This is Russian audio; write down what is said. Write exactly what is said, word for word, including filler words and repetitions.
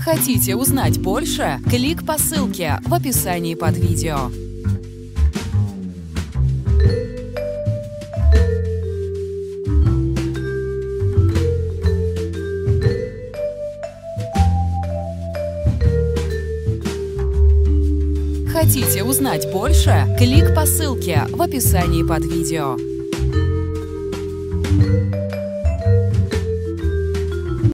Хотите узнать больше? Клик по ссылке в описании под видео. Хотите узнать больше? Клик по ссылке в описании под видео.